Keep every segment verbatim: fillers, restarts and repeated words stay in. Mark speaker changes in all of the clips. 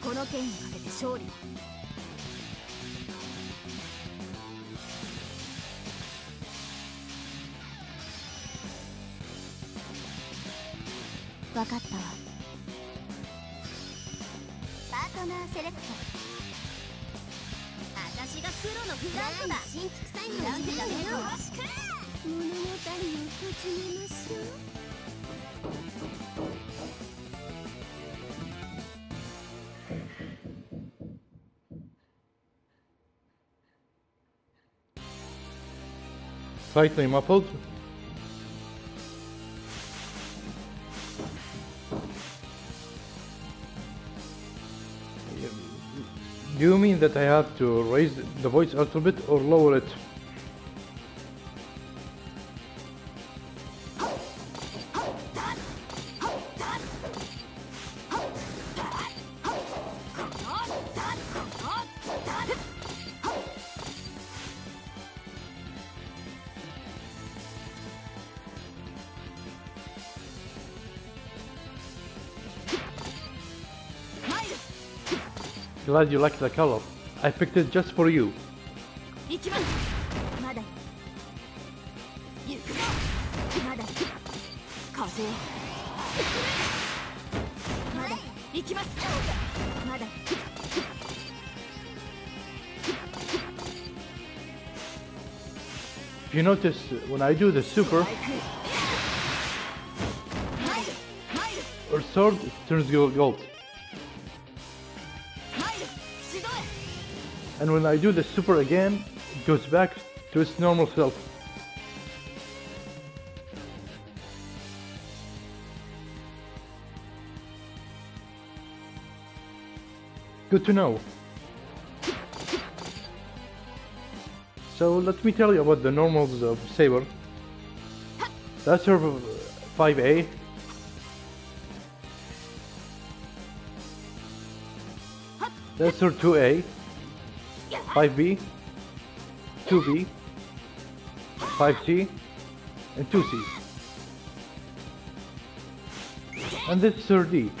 Speaker 1: この剣にかけて勝利。分かったわ。パートナーセレクト。私が黒のフランクだ。新規臭いのを見てたね。よろしく。物語を始めましょう。
Speaker 2: Slightly muffled. Do you mean that I have to raise the voice a little bit or lower it? Glad you like the color. I picked it just for you. If you notice, when I do the super, her sword turns gold. And when I do the super again, it goes back to its normal self. Good to know. So let me tell you about the normals of Saber. That's her five A. That's her two A. five B, two B, five C, and two C. And this is her D.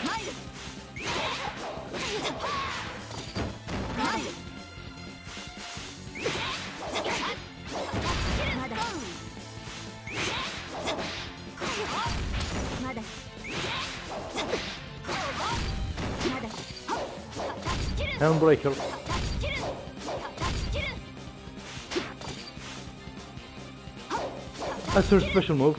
Speaker 2: Handbreaker. That's her special move.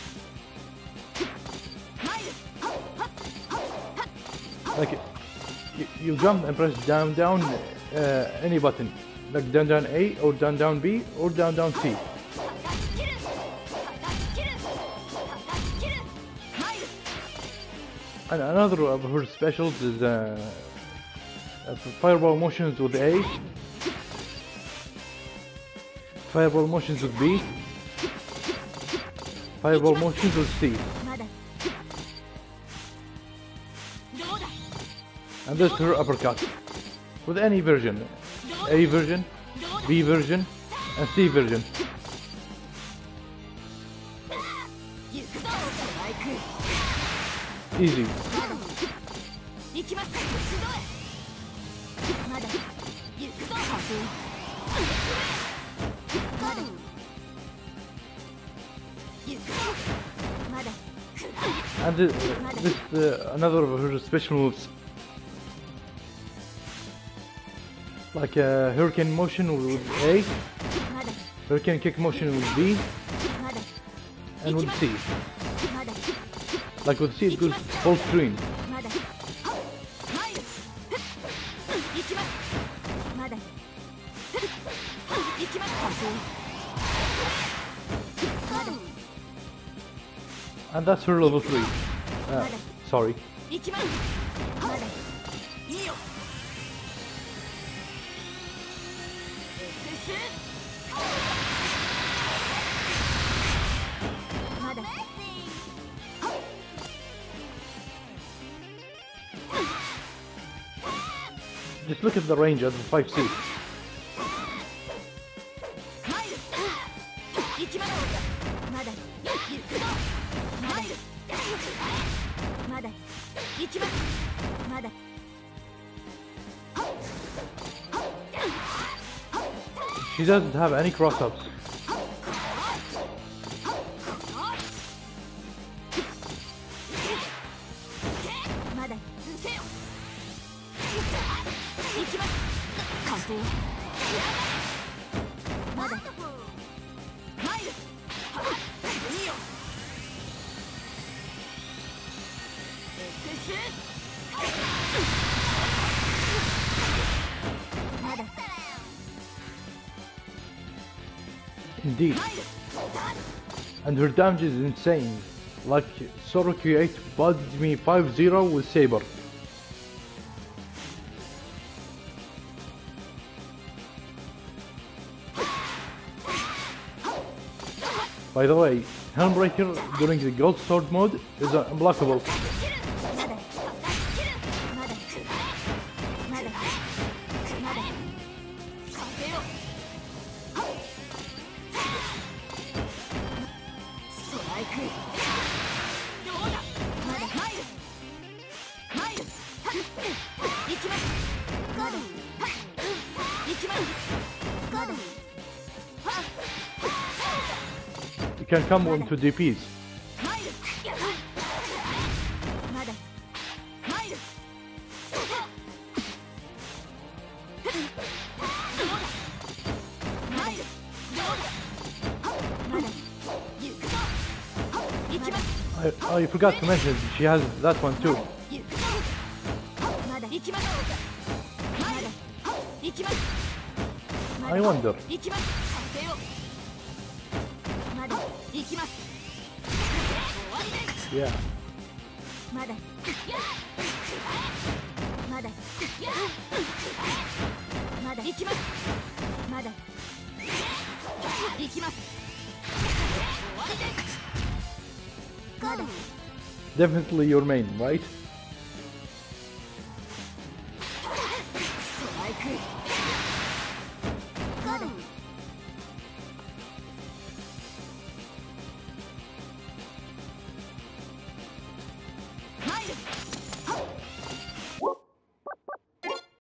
Speaker 2: Like you, you jump and press down down uh, any button, like down down A or down down B or down down C. And another of her specials is uh, uh, fireball motions with A, fireball motions with B, fireball motions with C. And this is her uppercut with any version, A version, B version, and C version. Easy. And this, this is uh, another of her special moves. Like a hurricane motion with A, hurricane kick motion with B, and with C. Like with C it goes full screen. And that's her level three. Uh, sorry. Just look at the range of the five C. she doesn't have any cross-ups. Indeed. And her damage is insane. Like Sora Q eight buzzed me five zero with Saber. By the way, Helmbreaker during the Gold Sword mode is unblockable. You can come into D Ps. I, I forgot to mention she has that one too. I wonder. Yeah. Definitely your main, right?